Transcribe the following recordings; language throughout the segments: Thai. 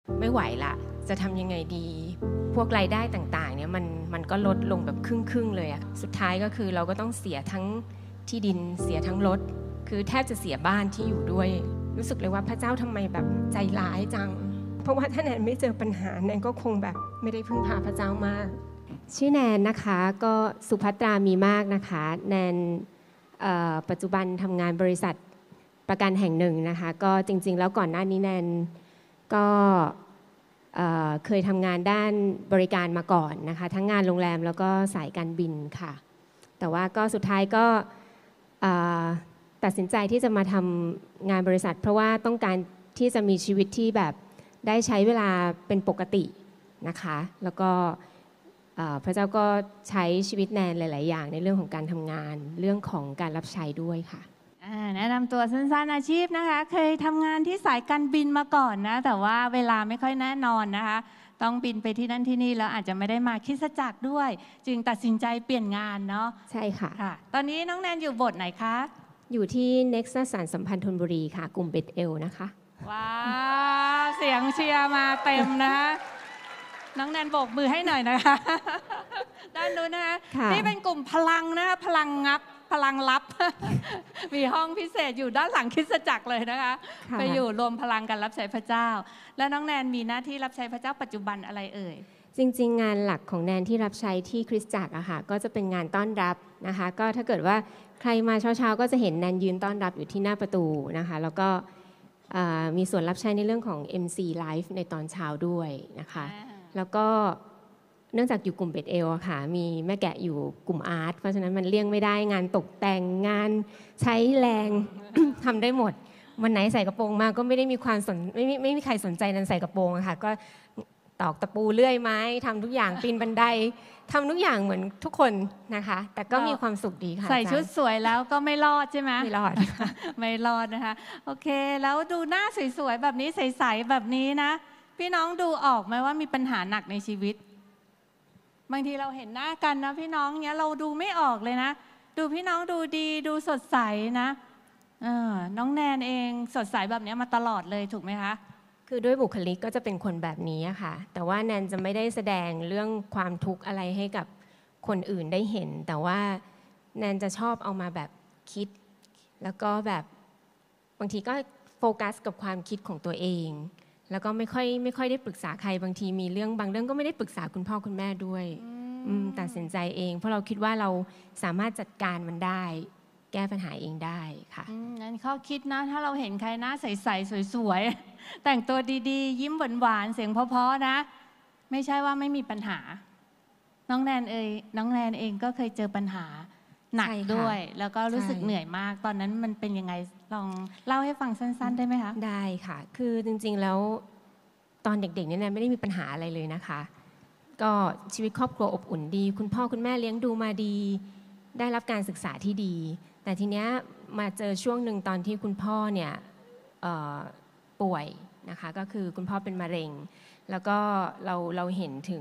ไม่ไหวละจะทำยังไงดีพวกรายได้ต่างๆเนี่ยมันก็ลดลงแบบครึ่งเลยอะสุดท้ายก็คือเราก็ต้องเสียทั้งที่ดินเสียทั้งรถคือแทบจะเสียบ้านที่อยู่ด้วยรู้สึกเลยว่าพระเจ้าทำไมแบบใจร้ายจังเพราะว่าถ้าแนนไม่เจอปัญหาแนนก็คงแบบไม่ได้พึ่งพาพระเจ้ามากชื่อแนนนะคะก็สุภัตรามีมากนะคะแนนปัจจุบันทำงานบริษัทประกันแห่งหนึ่งนะคะก็จริงๆแล้วก่อนหน้านี้แนนก็เคยทำงานด้านบริการมาก่อนนะคะทั้งงานโรงแรมแล้วก็สายการบินค่ะแต่ว่าก็สุดท้ายก็ตัดสินใจที่จะมาทำงานบริษัทเพราะว่าต้องการที่จะมีชีวิตที่แบบได้ใช้เวลาเป็นปกตินะคะแล้วก็พระเจ้าก็ใช้ชีวิตแนนหลายๆอย่างในเรื่องของการทำงานเรื่องของการรับใช้ด้วยค่ะแนะนำตัวสั้นๆอาชีพนะคะเคยทำงานที่สายการบินมาก่อนนะแต่ว่าเวลาไม่ค่อยแน่นอนนะคะต้องบินไปที่นั่นที่นี่แล้วอาจจะไม่ได้มาคริสตจักรด้วยจึงตัดสินใจเปลี่ยนงานเนาะใช่ค่ะตอนนี้น้องแนนอยู่บทไหนคะอยู่ที่ Nexus สารสัมพันธ์ธนบุรีค่ะกลุ่มเบธเอลนะคะว้าวเสียงเชียร์มาเต็มนะคะน้องแนนโบกมือให้หน่อยนะคะด้านนู้นนะคะนี่เป็นกลุ่มพลังนะคะพลังงับพลังลับ มีห้องพิเศษอยู่ด้านหลังคริสตจักรเลยนะคะไปอยู่รวมพลังกันรับใช้พระเจ้าแล้วน้องแนนมีหน้าที่รับใช้พระเจ้าปัจจุบันอะไรเอ่ยจริงๆงานหลักของแนนที่รับใช้ที่คริสตจักรอะค่ะก็จะเป็นงานต้อนรับนะคะก็ถ้าเกิดว่าใครมาเช้าๆก็จะเห็นแนนยืนต้อนรับอยู่ที่หน้าประตูนะคะแล้วก็มีส่วนรับใช้ในเรื่องของ MC Live ในตอนเช้าด้วยนะคะแล้วก็เนื่องจากอยู่กลุ่มเบธเอลค่ะมีแม่แกะอยู่กลุ่มอาร์ตเพราะฉะนั้นมันเลี่ยงไม่ได้งานตกแต่งงานใช้แรง ทำได้หมดวันไหนใส่กระโปรงมาก็ไม่ได้มีความสนไม่มีใครสนใจนันใส่กระโปรงอะค่ะก็ตอกตะปูเลื่อยไม้ทำทุกอย่างปีนบันไดทำทุกอย่างเหมือนทุกคนนะคะแต่ก็มีความสุขดีค่ะใส่ชุดสวยแล้วก็ไม่รอดใช่ไหมไม่รอดไม่รอดนะคะโอเคแล้วดูหน้าสวยๆแบบนี้ใสๆแบบนี้นะพี่น้องดูออกไหมว่ามีปัญหาหนักในชีวิตบางทีเราเห็นหน้ากันนะพี่น้องเนี้ยเราดูไม่ออกเลยนะดูพี่น้องดูดีดูสดใสนะน้องแนนเองสดใสแบบนี้มาตลอดเลยถูกไหมคะคือด้วยบุคลิกก็จะเป็นคนแบบนี้ค่ะแต่ว่าแนนจะไม่ได้แสดงเรื่องความทุกข์อะไรให้กับคนอื่นได้เห็นแต่ว่าแนนจะชอบเอามาแบบคิดแล้วก็แบบบางทีก็โฟกัสกับความคิดของตัวเองแล้วก็ไม่ค่อยได้ปรึกษาใครบางทีมีเรื่องบางเรื่องก็ไม่ได้ปรึกษาคุณพ่อคุณแม่ด้วยตัดสินใจเองเพราะเราคิดว่าเราสามารถจัดการมันได้แก้ปัญหาเองได้ค่ะงั้นข้อคิดนะถ้าเราเห็นใครหน้าใสๆสวยๆแต่งตัวดีๆยิ้มหวานๆเสียงเพราะๆนะไม่ใช่ว่าไม่มีปัญหาน้องแนนเองก็เคยเจอปัญหาหนักด้วยแล้วก็รู้สึกเหนื่อยมากตอนนั้นมันเป็นยังไงลองเล่าให้ฟังสั้นๆได้ไหมคะได้ค่ะคือจริงๆแล้วตอนเด็กๆเนี่ยไม่ได้มีปัญหาอะไรเลยนะคะก็ชีวิตครอบครัวอบอุ่นดีคุณพ่อคุณแม่เลี้ยงดูมาดีได้รับการศึกษาที่ดีแต่ทีเนี้ยมาเจอช่วงหนึ่งตอนที่คุณพ่อเนี่ยป่วยนะคะก็คือคุณพ่อเป็นมะเร็งแล้วก็เราเห็นถึง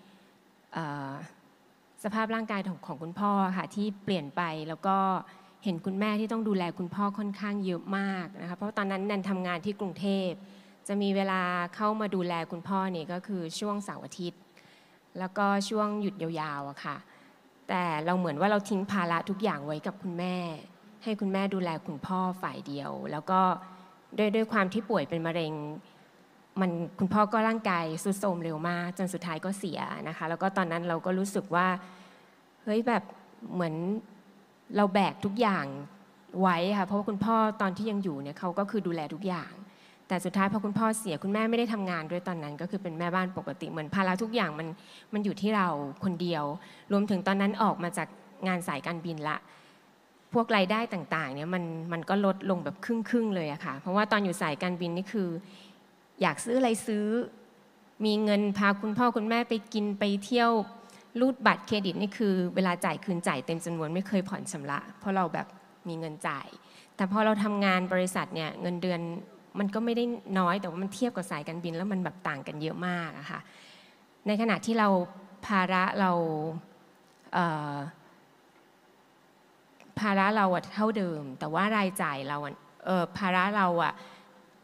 สภาพร่างกายของคุณพ่อค่ะที่เปลี่ยนไปแล้วก็เห็นคุณแม่ที่ต้องดูแลคุณพ่อค่อนข้างเยอะมากนะคะเพราะตอนนั้นแนนทำงานที่กรุงเทพจะมีเวลาเข้ามาดูแลคุณพ่อเนี่ยก็คือช่วงเสาร์อาทิตย์แล้วก็ช่วงหยุดยาวๆอะค่ะแต่เราเหมือนว่าเราทิ้งภาระทุกอย่างไว้กับคุณแม่ให้คุณแม่ดูแลคุณพ่อฝ่ายเดียวแล้วก็ด้วยความที่ป่วยเป็นมะเร็งคุณพ่อก็ร่างกายทรุดโทรมเร็วมากจนสุดท้ายก็เสียนะคะแล้วก็ตอนนั้นเราก็รู้สึกว่าเฮ้ยแบบเหมือนเราแบกทุกอย่างไว้ค่ะเพราะว่าคุณพ่อตอนที่ยังอยู่เนี่ยเขาก็คือดูแลทุกอย่างแต่สุดท้ายพอคุณพ่อเสียคุณแม่ไม่ได้ทำงานด้วยตอนนั้นก็คือเป็นแม่บ้านปกติเหมือนภาระทุกอย่างมันอยู่ที่เราคนเดียวรวมถึงตอนนั้นออกมาจากงานสายการบินละพวกรายได้ต่างๆเนี่ยมันก็ลดลงแบบครึ่งเลยอะค่ะเพราะว่าตอนอยู่สายการบินนี่คืออยากซื้ออะไรซื้อมีเงินพาคุณพ่อคุณแม่ไปกินไปเที่ยวรูดบัตรเครดิตนี่คือเวลาจ่ายคืนจ่ายเต็มจำนวนไม่เคยผ่อนชำระเพราะเราแบบมีเงินจ่ายแต่พอเราทำงานบริษัทเนี่ยเงินเดือนมันก็ไม่ได้น้อยแต่ว่ามันเทียบกับสายการบินแล้วมันแบบต่างกันเยอะมากอะค่ะในขณะที่เราภาระเราเท่าเดิมแต่ว่ารายจ่ายเราภาระเรา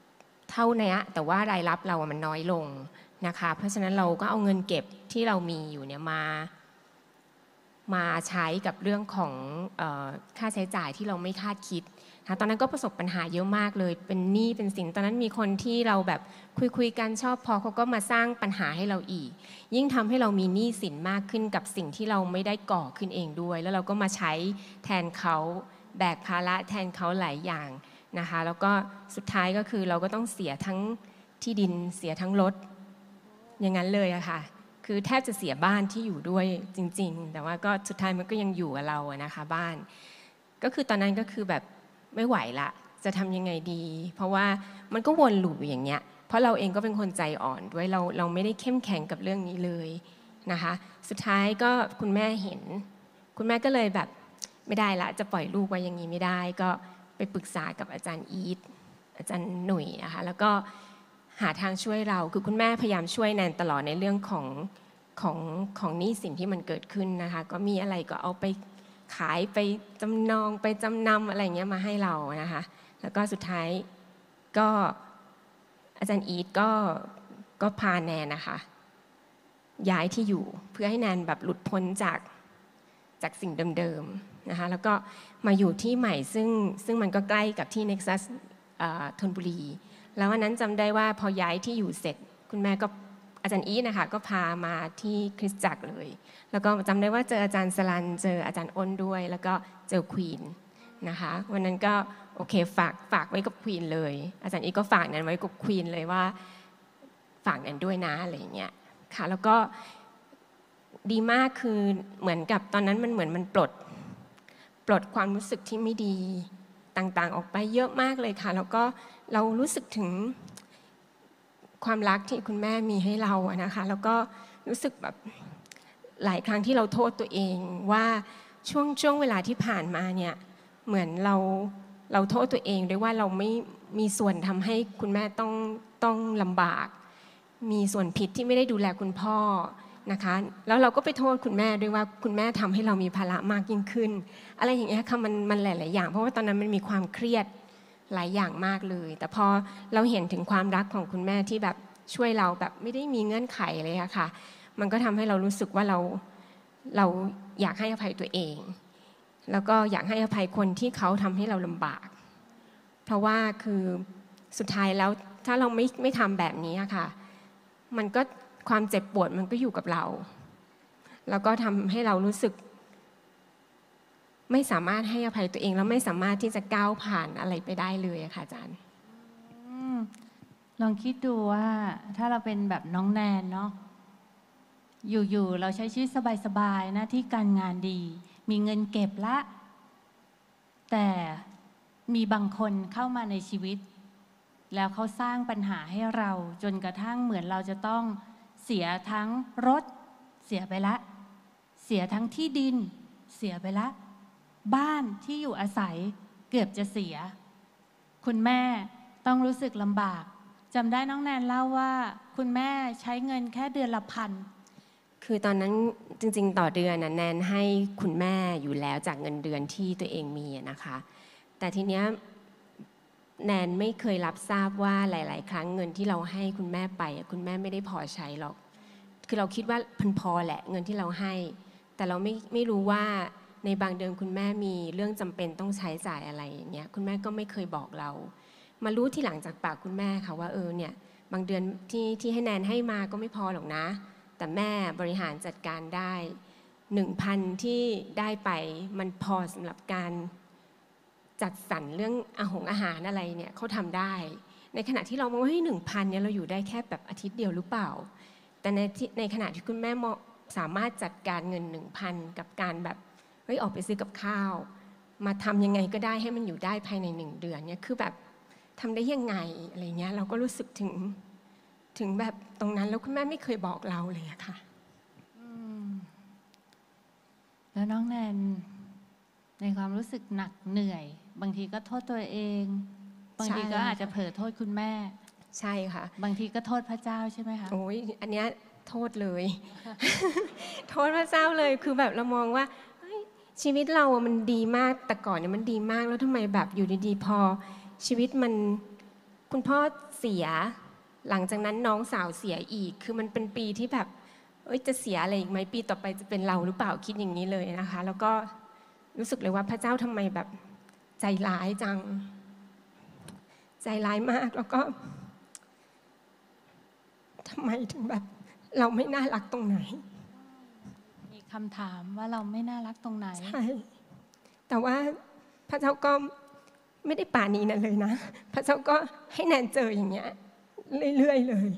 เท่านี้แต่ว่ารายรับเรามันน้อยลงนะคะเพราะฉะนั้นเราก็เอาเงินเก็บที่เรามีอยู่เนี่ยมาใช้กับเรื่องของค่าใช้จ่ายที่เราไม่คาดคิดนะตอนนั้นก็ประสบปัญหาเยอะมากเลยเป็นหนี้เป็นสินตอนนั้นมีคนที่เราแบบคุยกันชอบพอเขาก็มาสร้างปัญหาให้เราอีกยิ่งทำให้เรามีหนี้สินมากขึ้นกับสิ่งที่เราไม่ได้ก่อขึ้นเองด้วยแล้วเราก็มาใช้แทนเขาแบกภาระแทนเขาหลายอย่างนะคะแล้วก็สุดท้ายก็คือเราก็ต้องเสียทั้งที่ดินเสียทั้งรถอย่างนั้นเลยอะค่ะคือแทบจะเสียบ้านที่อยู่ด้วยจริงๆแต่ว่าก็สุดท้ายมันก็ยังอยู่กับเราอะนะคะบ้านก็คือตอนนั้นก็คือแบบไม่ไหวละจะทำยังไงดีเพราะว่ามันก็วนลูปอย่างเงี้ยเพราะเราเองก็เป็นคนใจอ่อนด้วยเราไม่ได้เข้มแข็งกับเรื่องนี้เลยนะคะสุดท้ายก็คุณแม่เห็นคุณแม่ก็เลยแบบไม่ได้ละจะปล่อยลูกไว้อย่างนี้ไม่ได้ก็ไปปรึกษากับอาจารย์อีทอาจารย์หนุ่ยนะคะแล้วก็หาทางช่วยเราคือคุณแม่พยายามช่วยแนนตลอดในเรื่องของหนี้สินที่มันเกิดขึ้นนะคะก็มีอะไรก็เอาไปขายไปจำนองไปจำนำอะไรเงี้ยมาให้เรานะคะแล้วก็สุดท้ายก็อาจารย์อีทก็พาแนนนะคะย้ายที่อยู่เพื่อให้แนนแบบหลุดพ้นจากสิ่งเดิมๆนะคะแล้วก็มาอยู่ที่ใหม่ซึ่งมันก็ใกล้กับที่ Nexus ธนบุรีแล้ววันนั้นจำได้ว่าพอย้ายที่อยู่เสร็จคุณแม่ก็อาจารย์อีทนะคะก็พามาที่คริสตจักรเลยแล้วก็จำได้ว่าเจออาจารย์สลันเจออาจารย์อ้นด้วยแล้วก็เจอควีนนะคะวันนั้นก็โอเคฝากไว้กับควีนเลยอาจารย์อีทก็ฝากนั้นไว้กับควีนเลยว่าฝากนั้นด้วยนะอะไรอย่างเงี้ยค่ะแล้วก็ดีมากคือเหมือนกับตอนนั้นมันเหมือนมันปลดความรู้สึกที่ไม่ดีต่างๆออกไปเยอะมากเลยค่ะแล้วก็เรารู้สึกถึงความรักที่คุณแม่มีให้เราอะนะคะแล้วก็รู้สึกแบบหลายครั้งที่เราโทษตัวเองว่าช่วงเวลาที่ผ่านมาเนี่ยเหมือนเราโทษตัวเองด้วยว่าเราไม่มีส่วนทำให้คุณแม่ต้องลำบากมีส่วนผิดที่ไม่ได้ดูแลคุณพ่อนะคะแล้วเราก็ไปโทษคุณแม่ด้วยว่าคุณแม่ทำให้เรามีภาระมากยิ่งขึ้นอะไรอย่างเงี้ยค่ะมันหลายๆอย่างเพราะว่าตอนนั้นมันมีความเครียดหลายอย่างมากเลยแต่พอเราเห็นถึงความรักของคุณแม่ที่แบบช่วยเราแบบไม่ได้มีเงื่อนไขเลยอะค่ะมันก็ทำให้เรารู้สึกว่าเราอยากให้อภัยตัวเองแล้วก็อยากให้อภัยคนที่เขาทำให้เราลำบากเพราะว่าคือสุดท้ายแล้วถ้าเราไม่ทำแบบนี้อะค่ะมันก็ความเจ็บปวดมันก็อยู่กับเราแล้วก็ทำให้เรารู้สึกไม่สามารถให้อภัยตัวเองแล้วไม่สามารถที่จะก้าวผ่านอะไรไปได้เลยอะค่ะอาจารย์ลองคิดดูว่าถ้าเราเป็นแบบน้องแนนเนาะอยู่ๆเราใช้ชีวิตสบายๆนะที่การงานดีมีเงินเก็บละแต่มีบางคนเข้ามาในชีวิตแล้วเขาสร้างปัญหาให้เราจนกระทั่งเหมือนเราจะต้องเสียทั้งรถเสียไปละเสียทั้งที่ดินเสียไปละบ้านที่อยู่อาศัยเกือบจะเสียคุณแม่ต้องรู้สึกลำบากจำได้น้องแนนเล่าว่าคุณแม่ใช้เงินแค่เดือนละ1,000 คือตอนนั้นจริงๆต่อเดือนแนนให้คุณแม่อยู่แล้วจากเงินเดือนที่ตัวเองมีนะคะแต่ทีเนี้ยแนนไม่เคยรับทราบว่าหลายๆครั้งเงินที่เราให้คุณแม่ไปคุณแม่ไม่ได้พอใช้หรอกคือเราคิดว่าพอแหละเงินที่เราให้แต่เราไม่รู้ว่าในบางเดือนคุณแม่มีเรื่องจำเป็นต้องใช้จ่ายอะไรอย่างเงี้ยคุณแม่ก็ไม่เคยบอกเรามารู้ทีหลังจากปากคุณแม่ค่ะว่าเนี่ยบางเดือนที่ให้แนนให้มาก็ไม่พอหรอกนะแต่แม่บริหารจัดการได้ 1,000 ที่ได้ไปมันพอสำหรับการจัดสรรเรื่องอาหารอะไรเนี่ยเขาทำได้ในขณะที่เรามองว่า1,000เนี่ยเราอยู่ได้แค่แบบอาทิตย์เดียวหรือเปล่าแต่ในขณะที่คุณแม่สามารถจัดการเงิน 1,000 กับการแบบออกไปซื้อกับข้าวมาทำยังไงก็ได้ให้มันอยู่ได้ภายใน1 เดือนเนี่ยคือแบบทำได้ยังไงอะไรเงี้ยเราก็รู้สึกถึงแบบตรงนั้นแล้วคุณแม่ไม่เคยบอกเราเลยอะค่ะแล้วน้องแนนในความรู้สึกหนักเหนื่อยบางทีก็โทษตัวเองบางทีก็อาจจะเผลอโทษคุณแม่ใช่ค่ะบางทีก็โทษพระเจ้าใช่ไหมคะโอ้ยอันเนี้ยโทษเลย โทษพระเจ้าเลยคือแบบเรามองว่าชีวิตเรามันดีมากแต่ก่อนเนี่ยมันดีมากแล้วทำไมแบบอยู่ดีๆพอชีวิตมันคุณพ่อเสียหลังจากนั้นน้องสาวเสียอีกคือมันเป็นปีที่แบบจะเสียอะไรอีกไหมปีต่อไปจะเป็นเราหรือเปล่าคิดอย่างนี้เลยนะคะแล้วก็รู้สึกเลยว่าพระเจ้าทำไมแบบใจร้ายจังใจร้ายมากแล้วก็ทำไมถึงแบบเราไม่น่ารักตรงไหนมีคำถามว่าเราไม่น่ารักตรงไหนใช่แต่ว่าพระเจ้าก็ไม่ได้ป่านี้นั่นเลยนะพระเจ้าก็ให้แนนเจออย่างเงี้ยเรื่อยๆเลย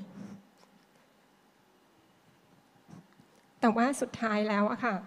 แต่ว่าสุดท้ายแล้วอะค่ะ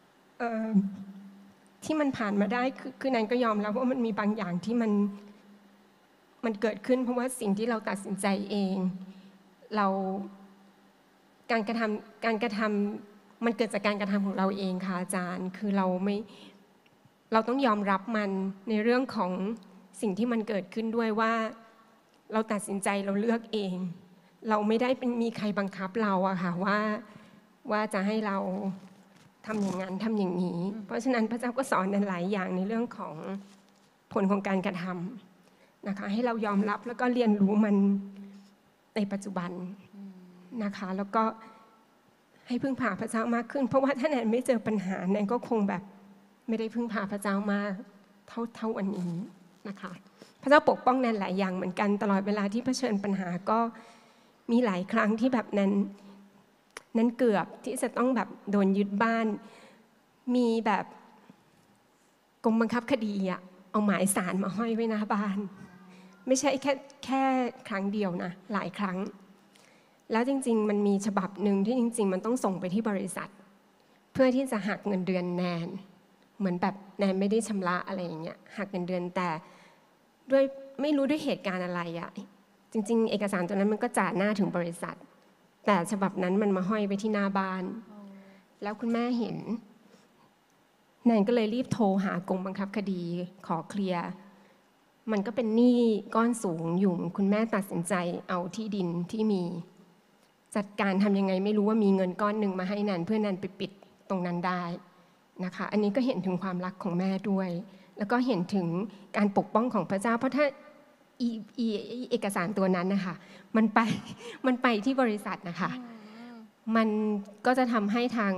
ที่มันผ่านมาได้คือแนนก็ยอมแล้วว่ามันมีบางอย่างที่มันเกิดขึ้นเพราะว่าสิ่งที่เราตัดสินใจเองเราการกระทำมันเกิดจากการกระทำของเราเองค่ะอาจารย์คือเราต้องยอมรับมันในเรื่องของสิ่งที่มันเกิดขึ้นด้วยว่าเราตัดสินใจเราเลือกเองเราไม่ได้มีใครบังคับเราอะค่ะว่าจะให้เราทำอย่างนั้นทำอย่างนี้เพราะฉะนั้นพระเจ้าก็สอนในหลายอย่างในเรื่องของผลของการกระทำนะคะให้เรายอมรับแล้วก็เรียนรู้มันในปัจจุบันนะคะแล้วก็ให้พึ่งพาพระเจ้ามากขึ้นเพราะว่าถ้าแนนไม่เจอปัญหาแนนก็คงแบบไม่ได้พึ่งพาพระเจ้ามากเท่าวันนี้นะคะพระเจ้าปกป้องแนนหลายอย่างเหมือนกันตลอดเวลาที่เผชิญปัญหาก็มีหลายครั้งที่แบบนั้นเกือบที่จะต้องแบบโดนยึดบ้านมีแบบกรมบังคับคดีอะเอาหมายสารมาห้อยไว้หน้าบ้านไม่ใช่แค่ครั้งเดียวนะหลายครั้งแล้วจริงๆมันมีฉบับหนึ่งที่จริงๆมันต้องส่งไปที่บริษัทเพื่อที่จะหักเงินเดือนแนนเหมือนแบบแนนไม่ได้ชำระอะไรอย่างเงี้ยหักเงินเดือนแต่ด้วยไม่รู้ด้วยเหตุการณ์อะไรอะจริงๆเอกสารตัวนั้นมันก็จ่าหน้าถึงบริษัทแต่ฉบับนั้นมันมาห้อยไว้ที่หน้าบ้านแล้วคุณแม่เห็นแนนก็เลยรีบโทรหากรมบังคับคดีขอเคลียร์มันก็เป็นหนี้ก้อนสูงอยู่คุณแม่ตัดสินใจเอาที่ดินที่มีจัดการทำยังไงไม่รู้ว่ามีเงินก้อนหนึ่งมาให้แนนเพื่อแนนไปปิดตรงนั้นได้นะคะอันนี้ก็เห็นถึงความรักของแม่ด้วยแล้วก็เห็นถึงการปกป้องของพระเจ้าเพราะถ้าเอกสารตัวนั้นนะคะมันไปที่บริษัทนะคะมันก็จะทำให้ทาง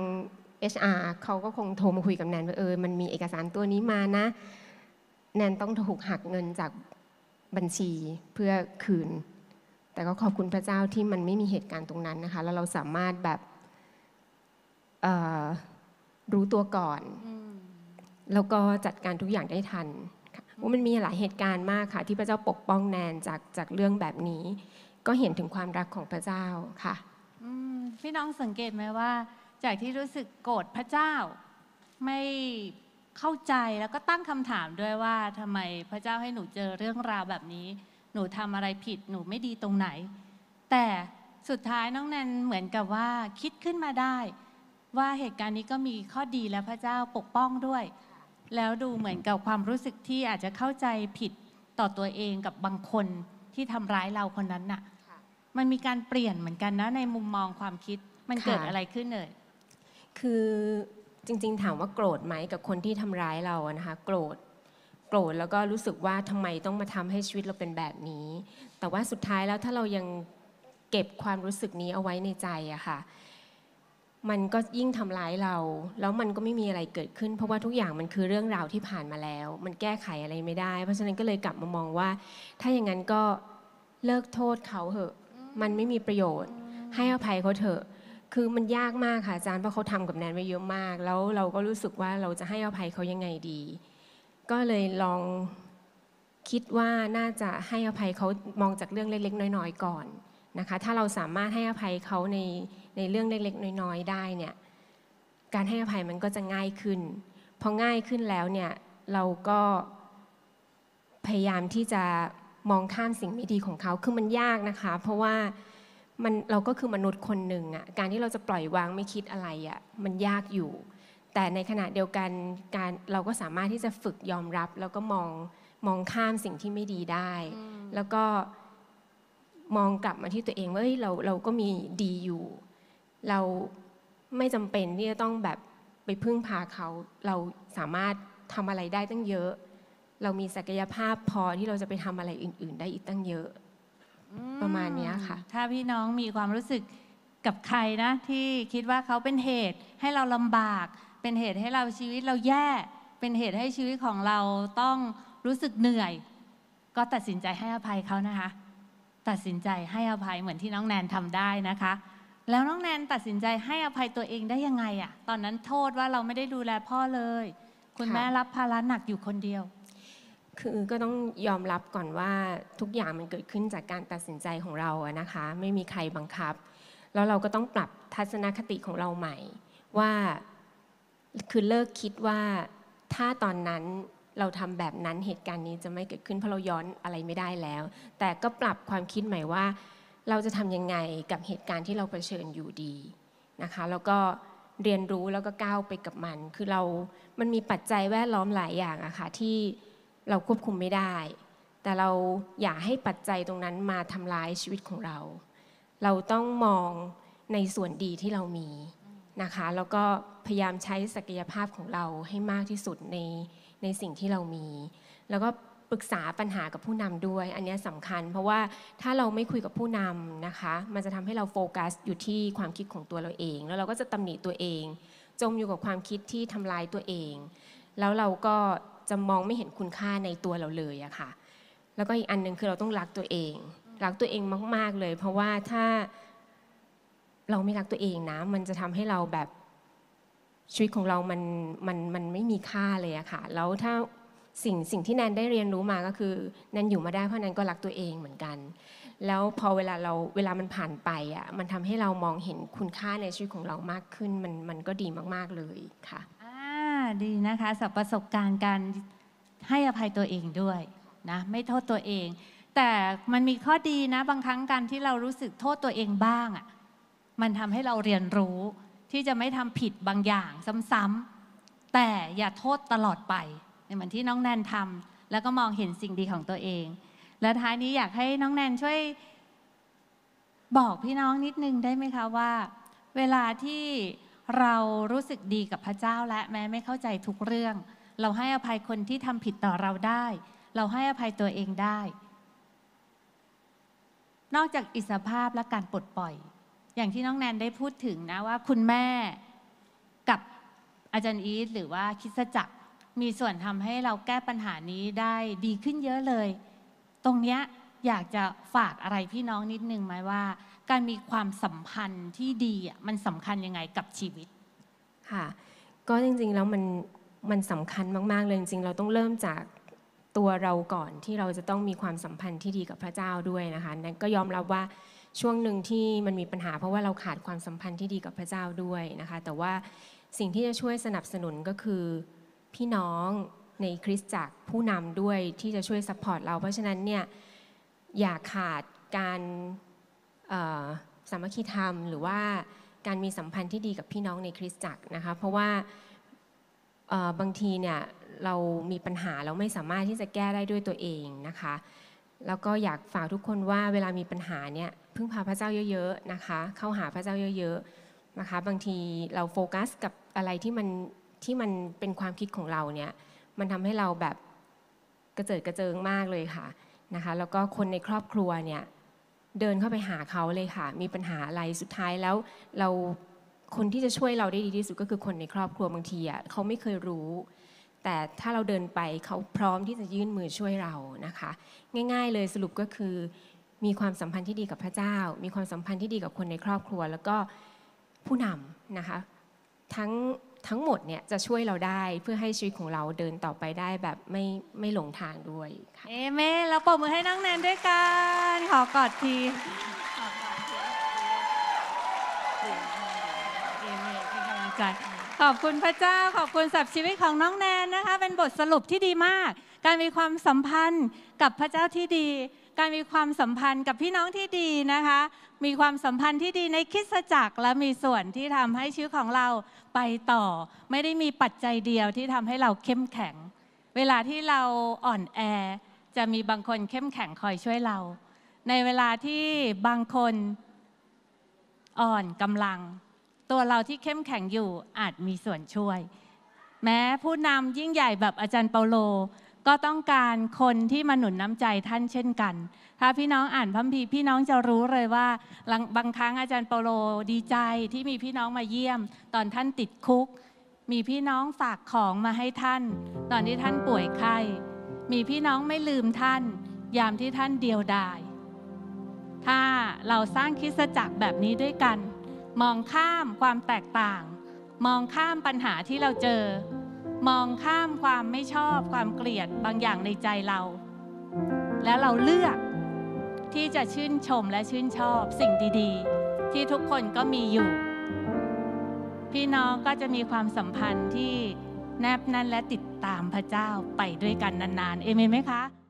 HR เขาก็คงโทรมาคุยกับแนนว่ามันมีเอกสารตัวนี้มานะแนนต้องถูกหักเงินจากบัญชีเพื่อคืนแต่ก็ขอบคุณพระเจ้าที่มันไม่มีเหตุการณ์ตรงนั้นนะคะแล้วเราสามารถแบบรู้ตัวก่อนแล้วก็จัดการทุกอย่างได้ทันว่ามันมีหลายเหตุการณ์มากค่ะที่พระเจ้าปกป้องแนนจากเรื่องแบบนี้ก็เห็นถึงความรักของพระเจ้าค่ะพี่น้องสังเกตไหมว่าจากที่รู้สึกโกรธพระเจ้าไม่เข้าใจแล้วก็ตั้งคำถามด้วยว่าทำไมพระเจ้าให้หนูเจอเรื่องราวแบบนี้หนูทำอะไรผิดหนูไม่ดีตรงไหนแต่สุดท้ายน้องแนนเหมือนกับว่าคิดขึ้นมาได้ว่าเหตุการณ์นี้ก็มีข้อดีและพระเจ้าปกป้องด้วยแล้วดูเหมือนกับความรู้สึกที่อาจจะเข้าใจผิดต่อตัวเองกับบางคนที่ทำร้ายเราคนนั้นน่ะมันมีการเปลี่ยนเหมือนกันนะในมุมมองความคิดมันเกิดอะไรขึ้นเลยคือจริงๆถามว่าโกรธไหมกับคนที่ทำร้ายเรานะคะโกรธแล้วก็รู้สึกว่าทำไมต้องมาทำให้ชีวิตเราเป็นแบบนี้แต่ว่าสุดท้ายแล้วถ้าเรายังเก็บความรู้สึกนี้เอาไว้ในใจอะค่ะมันก็ยิ่งทำร้ายเราแล้วมันก็ไม่มีอะไรเกิดขึ้นเพราะว่าทุกอย่างมันคือเรื่องราวที่ผ่านมาแล้วมันแก้ไขอะไรไม่ได้เพราะฉะนั้นก็เลยกลับมามองว่าถ้าอย่างนั้นก็เลิกโทษเขาเถอะมันไม่มีประโยชน์ให้อภัยเขาเถอะคือมันยากมากค่ะอาจารย์เพราะเขาทำกับแนนไว้เยอะมากแล้วเราก็รู้สึกว่าเราจะให้อภัยเขายังไงดีก็เลยลองคิดว่าน่าจะให้อภัยเขามองจากเรื่องเล็กๆน้อยๆก่อนนะคะถ้าเราสามารถให้อภัยเขาในเรื่องเล็กๆน้อยๆได้เนี่ยการให้อภัยมันก็จะง่ายขึ้นพอง่ายขึ้นแล้วเนี่ยเราก็พยายามที่จะมองข้ามสิ่งไม่ดีของเขาคือมันยากนะคะเพราะว่าเราก็คือมนุษย์คนหนึ่งอ่ะการที่เราจะปล่อยวางไม่คิดอะไรอ่ะมันยากอยู่แต่ในขณะเดียวกันเราก็สามารถที่จะฝึกยอมรับแล้วก็มองข้ามสิ่งที่ไม่ดีได้แล้วก็มองกลับมาที่ตัวเองว่าเราก็มีดีอยู่เราไม่จำเป็นที่จะต้องแบบไปพึ่งพาเขาเราสามารถทำอะไรได้ตั้งเยอะเรามีศักยภาพพอที่เราจะไปทำอะไรอื่นๆได้อีกตั้งเยอะประมาณนี้ค่ะถ้าพี่น้องมีความรู้สึกกับใครนะที่คิดว่าเขาเป็นเหตุให้เราลำบากเป็นเหตุให้เราชีวิตเราแย่เป็นเหตุให้ชีวิตของเราต้องรู้สึกเหนื่อยก็ตัดสินใจให้อภัยเขานะคะตัดสินใจให้อภัยเหมือนที่น้องแนนทำได้นะคะแล้วน้องแนนตัดสินใจให้อภัยตัวเองได้ยังไงอะตอนนั้นโทษว่าเราไม่ได้ดูแลพ่อเลยคุณแม่รับภาระหนักอยู่คนเดียวคือก็ต้องยอมรับก่อนว่าทุกอย่างมันเกิดขึ้นจากการตัดสินใจของเราอะนะคะไม่มีใครบังคับแล้วเราก็ต้องปรับทัศนคติของเราใหม่ว่าคือเลิกคิดว่าถ้าตอนนั้นเราทำแบบนั้นเหตุการณ์นี้จะไม่เกิดขึ้นเพราะเราย้อนอะไรไม่ได้แล้วแต่ก็ปรับความคิดใหม่ว่าเราจะทำยังไงกับเหตุการณ์ที่เราเผชิญอยู่ดีนะคะแล้วก็เรียนรู้แล้วก็ก้าวไปกับมันคือมันมีปัจจัยแวดล้อมหลายอย่างอะค่ะที่เราควบคุมไม่ได้แต่เราอย่าให้ปัจจัยตรงนั้นมาทำร้ายชีวิตของเราเราต้องมองในส่วนดีที่เรามีนะคะแล้วก็พยายามใช้ศักยภาพของเราให้มากที่สุดในสิ่งที่เรามีแล้วก็ปรึกษาปัญหากับผู้นำด้วยอันนี้สำคัญเพราะว่าถ้าเราไม่คุยกับผู้นำนะคะมันจะทำให้เราโฟกัสอยู่ที่ความคิดของตัวเราเองแล้วเราก็จะตำหนิตัวเองจมอยู่กับความคิดที่ทำลายตัวเองแล้วเราก็จะมองไม่เห็นคุณค่าในตัวเราเลยอะค่ะแล้วก็อีกอันนึงคือเราต้องรักตัวเองมากๆเลยเพราะว่าถ้าเราไม่รักตัวเองนะมันจะทำให้เราแบบชีวิตของเรามันไม่มีค่าเลยอะค่ะแล้วถ้าสิ่งที่แนนได้เรียนรู้มาก็คือแนนอยู่มาได้เพราะแนนก็รักตัวเองเหมือนกันแล้วพอเวลามันผ่านไปอะมันทำให้เรามองเห็นคุณค่าในชีวิตของเรามากขึ้นมันก็ดีมากๆเลยค่ะดีนะคะจากประสบการณ์การให้อภัยตัวเองด้วยนะไม่โทษตัวเองแต่มันมีข้อดีนะบางครั้งการที่เรารู้สึกโทษตัวเองบ้างอะมันทำให้เราเรียนรู้ที่จะไม่ทำผิดบางอย่างซ้ำๆแต่อย่าโทษตลอดไปเหมือนที่น้องแนนทำแล้วก็มองเห็นสิ่งดีของตัวเองและท้ายนี้อยากให้น้องแนนช่วยบอกพี่น้องนิดนึงได้ไหมคะว่าเวลาที่เรารู้สึกดีกับพระเจ้าและแม้ไม่เข้าใจทุกเรื่องเราให้อภัยคนที่ทำผิดต่อเราได้เราให้อภัยตัวเองได้นอกจากอิสรภาพและการปลดปล่อยอย่างที่น้องแนนได้พูดถึงนะว่าคุณแม่กับอาจารย์อีทหรือว่าคริสตจักรมีส่วนทำให้เราแก้ปัญหานี้ได้ดีขึ้นเยอะเลยตรงเนี้ยอยากจะฝากอะไรพี่น้องนิดนึงไหมว่าการมีความสัมพันธ์ที่ดีมันสำคัญยังไงกับชีวิตค่ะก็จริงๆแล้วมันสำคัญมากๆเลยจริงๆเราต้องเริ่มจากตัวเราก่อนที่เราจะต้องมีความสัมพันธ์ที่ดีกับพระเจ้าด้วยนะคะนั่นก็ยอมรับว่าช่วงหนึ่งที่มันมีปัญหาเพราะว่าเราขาดความสัมพันธ์ที่ดีกับพระเจ้าด้วยนะคะแต่ว่าสิ่งที่จะช่วยสนับสนุนก็คือพี่น้องในคริสตจักรผู้นำด้วยที่จะช่วยซัพพอร์ตเราเพราะฉะนั้นเนี่ยอย่าขาดการสามัคคีธรรมหรือว่าการมีสัมพันธ์ที่ดีกับพี่น้องในคริสตจักรนะคะเพราะว่าบางทีเนี่ยเรามีปัญหาเราไม่สามารถที่จะแก้ได้ด้วยตัวเองนะคะแล้วก็อยากฝากทุกคนว่าเวลามีปัญหาเนี่ยพึ่งพาพระเจ้าเยอะๆนะคะเข้าหาพระเจ้าเยอะๆนะคะบางทีเราโฟกัสกับอะไรที่มันเป็นความคิดของเราเนี่ยมันทำให้เราแบบกระเจิดกระเจิงมากเลยค่ะนะคะแล้วก็คนในครอบครัวเนี่ยเดินเข้าไปหาเขาเลยค่ะมีปัญหาอะไรสุดท้ายแล้วคนที่จะช่วยเราได้ดีที่สุดก็คือคนในครอบครัวบางทีอ่ะเขาไม่เคยรู้แต่ถ้าเราเดินไปเขาพร้อมที่จะยื่นมือช่วยเรานะคะง่ายๆเลยสรุปก็คือมีความสัมพันธ์ที่ดีกับพระเจ้ามีความสัมพันธ์ที่ดีกับคนในครอบครัวแล้วก็ผู้นำนะคะทั้งหมดเนี่ยจะช่วยเราได้เพื่อให้ชีวิตของเราเดินต่อไปได้แบบไม่หลงทางด้วยค่ะเอเมนแล้วปรบมือให้น้องแนนด้วยกันขอกอดทีขอบคุณพระเจ้าขอบคุณสำหรับชีวิตของน้องแนนนะคะเป็นบทสรุปที่ดีมากการมีความสัมพันธ์กับพระเจ้าที่ดีการมีความสัมพันธ์กับพี่น้องที่ดีนะคะมีความสัมพันธ์ที่ดีในคริสตจักรและมีส่วนที่ทำให้ชีวิตของเราไปต่อไม่ได้มีปัจจัยเดียวที่ทำให้เราเข้มแข็งเวลาที่เราอ่อนแอจะมีบางคนเข้มแข็งคอยช่วยเราในเวลาที่บางคนอ่อนกำลังตัวเราที่เข้มแข็งอยู่อาจมีส่วนช่วยแม้ผู้นำยิ่งใหญ่แบบอาจารย์เปาโลก็ต้องการคนที่มาหนุนน้ำใจท่านเช่นกันถ้าพี่น้องอ่านพระคัมภีร์พี่น้องจะรู้เลยว่าบางครั้งอาจารย์เปาโลดีใจที่มีพี่น้องมาเยี่ยมตอนท่านติดคุกมีพี่น้องฝากของมาให้ท่านตอนที่ท่านป่วยไข้มีพี่น้องไม่ลืมท่านยามที่ท่านเดียวดายถ้าเราสร้างคริสตจักรแบบนี้ด้วยกันมองข้ามความแตกต่างมองข้ามปัญหาที่เราเจอมองข้ามความไม่ชอบความเกลียดบางอย่างในใจเราแล้วเราเลือกที่จะชื่นชมและชื่นชอบสิ่งดีๆที่ทุกคนก็มีอยู่พี่น้องก็จะมีความสัมพันธ์ที่แนบแน่นและติดตามพระเจ้าไปด้วยกันนานๆเอเมนไหมคะ